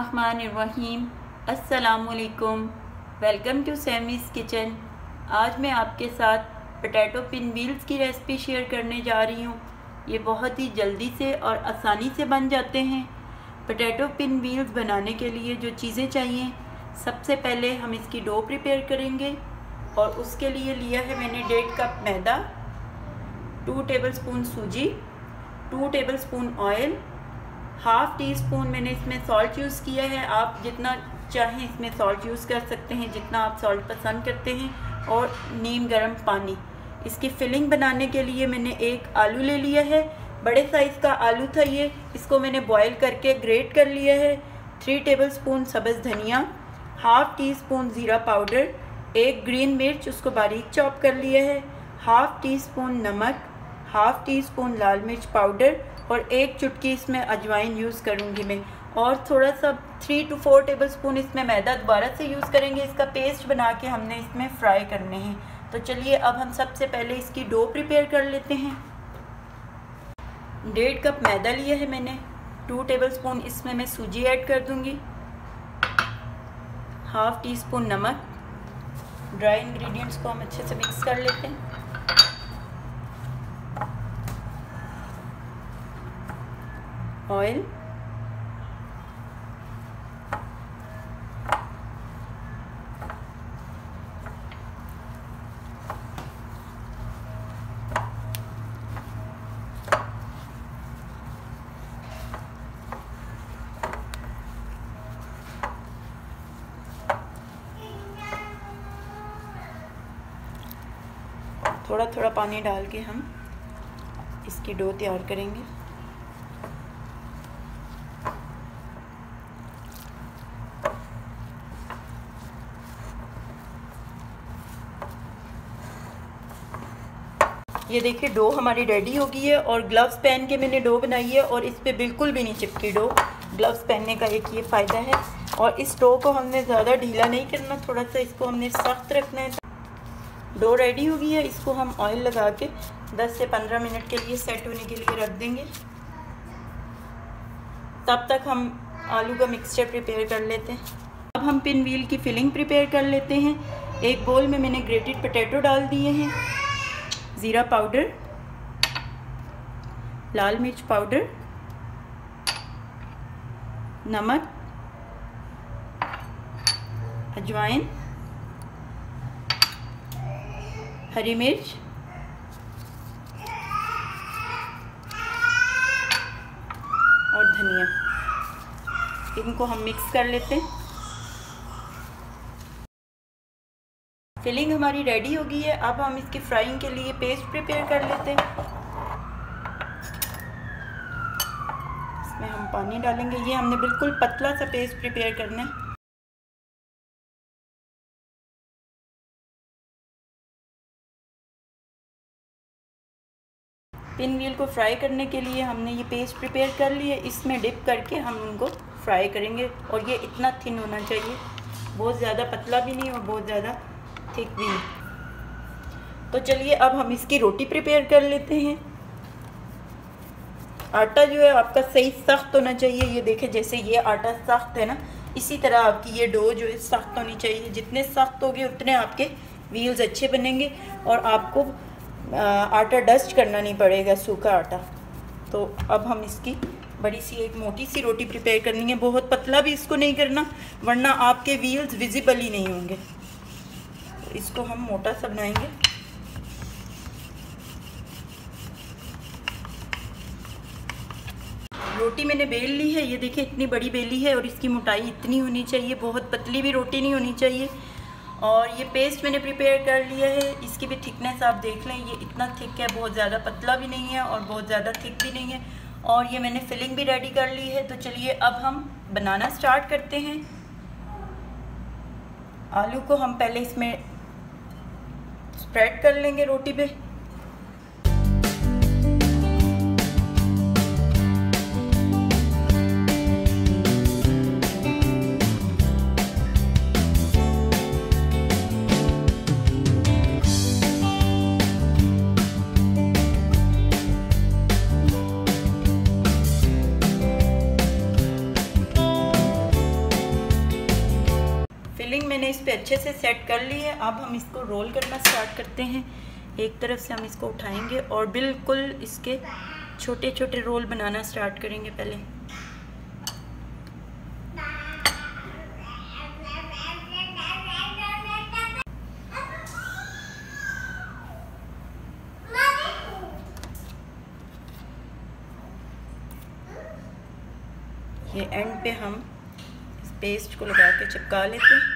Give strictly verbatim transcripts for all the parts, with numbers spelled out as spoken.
बिस्मिल्लाहिर्रहमानिर्रहीम। अस्सलामुअलैकुम। Welcome to Sammy's kitchen. आज मैं आपके साथ पोटैटो पिन व्हील्स की रेसिपी शेयर करने जा रही हूँ। ये बहुत ही जल्दी से और आसानी से बन जाते हैं। पोटैटो पिन व्हील्स बनाने के लिए जो चीज़ें चाहिए, सबसे पहले हम इसकी डो प्रिपेयर करेंगे और उसके लिए लिया है मैंने डेढ़ कप मैदा, टू टेबलस्पून सूजी, two tablespoon oil, half teaspoon मैंने इसमें सॉल्ट यूज़ किया है। आप जितना चाहें इसमें सॉल्ट यूज़ कर सकते हैं, जितना आप सॉल्ट पसंद करते हैं, और नीम गर्म पानी। इसकी फिलिंग बनाने के लिए मैंने एक आलू ले लिया है, बड़े साइज़ का आलू था ये। इसको मैंने बॉईल करके ग्रेट कर लिया है। थ्री टेबलस्पून सब्ज़ धनिया, हाफ़ टी स्पून ज़ीरा पाउडर, एक ग्रीन मिर्च उसको बारीक चॉप कर लिया है, हाफ़ टी स्पून नमक, हाफ़ टी स्पून लाल मिर्च पाउडर और एक चुटकी इसमें अजवाइन यूज़ करूँगी मैं। और थोड़ा सा थ्री टू फोर टेबलस्पून इसमें मैदा दोबारा से यूज़ करेंगे। इसका पेस्ट बना के हमने इसमें फ्राई करने हैं। तो चलिए अब हम सबसे पहले इसकी डो प्रिपेयर कर लेते हैं। डेढ़ कप मैदा लिया है मैंने, टू टेबलस्पून इसमें मैं सूजी ऐड कर दूँगी, हाफ़ टी स्पून नमक। ड्राई इंग्रेडिएंट्स को हम अच्छे से मिक्स कर लेते हैं। ऑयल, थोड़ा थोड़ा पानी डाल के हम इसकी डो तैयार करेंगे। ये देखिए डो हमारी रेडी हो गई है और ग्लव्स पहन के मैंने डो बनाई है और इस पे बिल्कुल भी नहीं चिपकी डो। ग्लव्स पहनने का एक ये फ़ायदा है। और इस डो को हमने ज़्यादा ढीला नहीं करना, थोड़ा सा इसको हमने सख्त रखना है। डो रेडी हो गई है, इसको हम ऑयल लगा के दस से पंद्रह मिनट के लिए सेट होने के लिए रख देंगे। तब तक हम आलू का मिक्सचर प्रिपेयर कर लेते हैं। अब हम पिन व्हील की फिलिंग प्रिपेयर कर लेते हैं। एक बोल में मैंने ग्रेटेड पोटैटो डाल दिए हैं, ज़ीरा पाउडर, लाल मिर्च पाउडर, नमक, अजवाइन, हरी मिर्च और धनिया। इनको हम मिक्स कर लेते हैं। फिलिंग हमारी रेडी हो गई है। अब हम इसकी फ्राइंग के लिए पेस्ट प्रिपेयर कर लेते हैं। इसमें हम पानी डालेंगे। ये हमने बिल्कुल पतला सा पेस्ट प्रिपेयर करना है। पिन व्हील को फ्राई करने के लिए हमने ये पेस्ट प्रिपेयर कर ली है। इसमें डिप करके हम उनको फ्राई करेंगे। और ये इतना थिन होना चाहिए, बहुत ज़्यादा पतला भी नहीं और बहुत ज़्यादा थिक भी नहीं। तो चलिए अब हम इसकी रोटी प्रिपेयर कर लेते हैं। आटा जो है आपका सही सख्त होना चाहिए। ये देखें, जैसे ये आटा सख्त है ना, इसी तरह आपकी ये डो जो है सख्त होनी चाहिए। जितने सख्त होगे उतने आपके व्हील्स अच्छे बनेंगे और आपको आटा डस्ट करना नहीं पड़ेगा, सूखा आटा। तो अब हम इसकी बड़ी सी एक मोटी सी रोटी प्रिपेयर करनी है। बहुत पतला भी इसको नहीं करना, वरना आपके व्हील्स विजिबल ही नहीं होंगे। तो इसको हम मोटा सा बनाएंगे। रोटी मैंने बेल ली है। ये देखिए इतनी बड़ी बेली है और इसकी मोटाई इतनी होनी चाहिए, बहुत पतली भी रोटी नहीं होनी चाहिए। और ये पेस्ट मैंने प्रिपेयर कर लिया है। इसकी भी थिकनेस आप देख लें, ये इतना थिक है, बहुत ज़्यादा पतला भी नहीं है और बहुत ज़्यादा थिक भी नहीं है। और ये मैंने फिलिंग भी रेडी कर ली है। तो चलिए अब हम बनाना स्टार्ट करते हैं। आलू को हम पहले इसमें स्प्रेड कर लेंगे रोटी पे। फिलिंग मैंने इस पे अच्छे से सेट कर ली है। अब हम इसको रोल करना स्टार्ट करते हैं। एक तरफ से हम इसको उठाएंगे और बिल्कुल इसके छोटे छोटे रोल बनाना स्टार्ट करेंगे पहले। ये एंड पे हम इस पेस्ट को लगा के चिपका लेते हैं।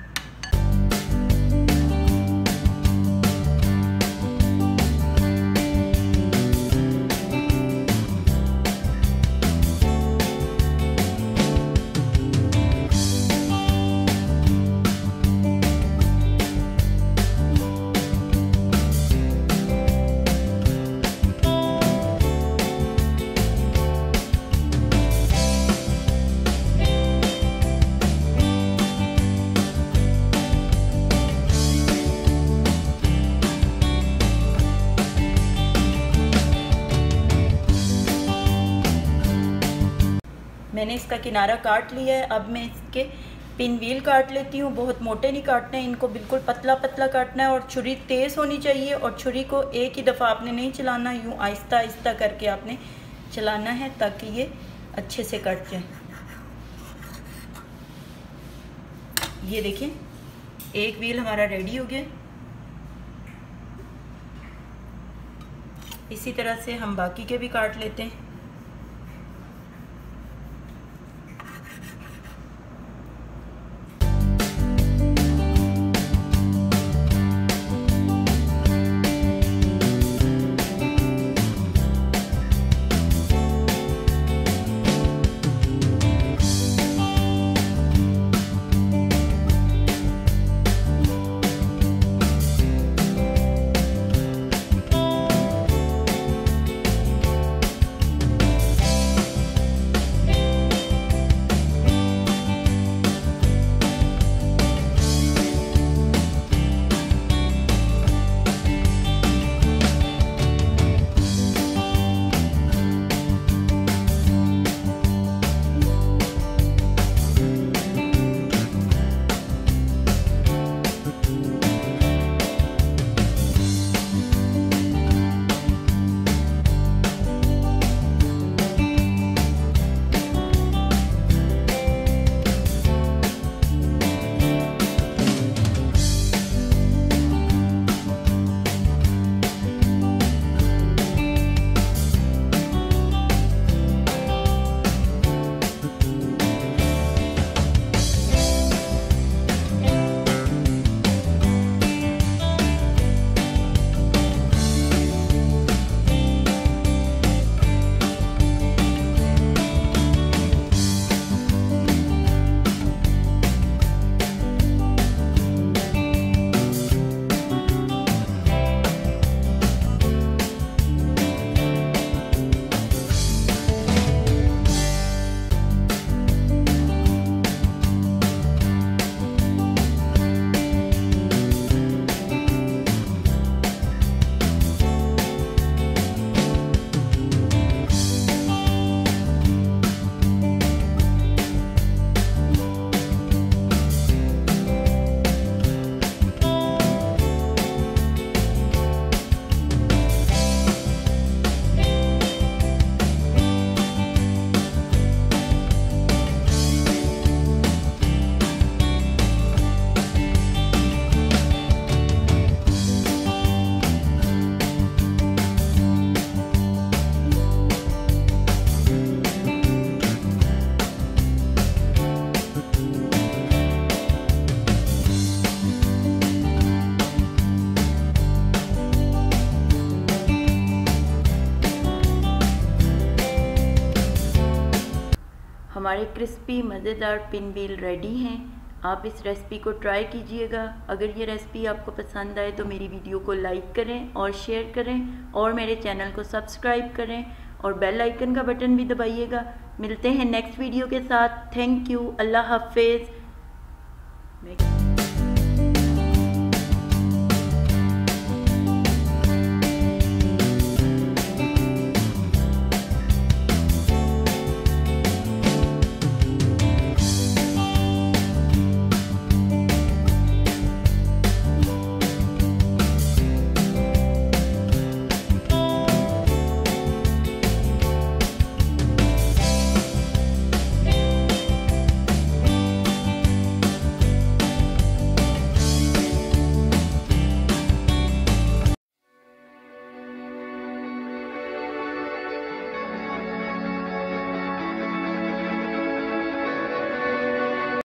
मैंने इसका किनारा काट लिया है। अब मैं इसके पिन व्हील काट लेती हूँ। बहुत मोटे नहीं काटने, इनको बिल्कुल पतला पतला काटना है और छुरी तेज़ होनी चाहिए। और छुरी को एक ही दफ़ा आपने नहीं चलाना, यूँ आहिस्ता आहिस्ता करके आपने चलाना है ताकि ये अच्छे से कट जाए। ये देखें, एक व्हील हमारा रेडी हो गया। इसी तरह से हम बाकी के भी काट लेते हैं। हमारे क्रिस्पी मज़ेदार पिन व्हील रेडी हैं। आप इस रेसिपी को ट्राई कीजिएगा। अगर ये रेसिपी आपको पसंद आए तो मेरी वीडियो को लाइक करें और शेयर करें और मेरे चैनल को सब्सक्राइब करें और बेल आइकन का बटन भी दबाइएगा। मिलते हैं नेक्स्ट वीडियो के साथ। Thank you. अल्लाह हाफिज़।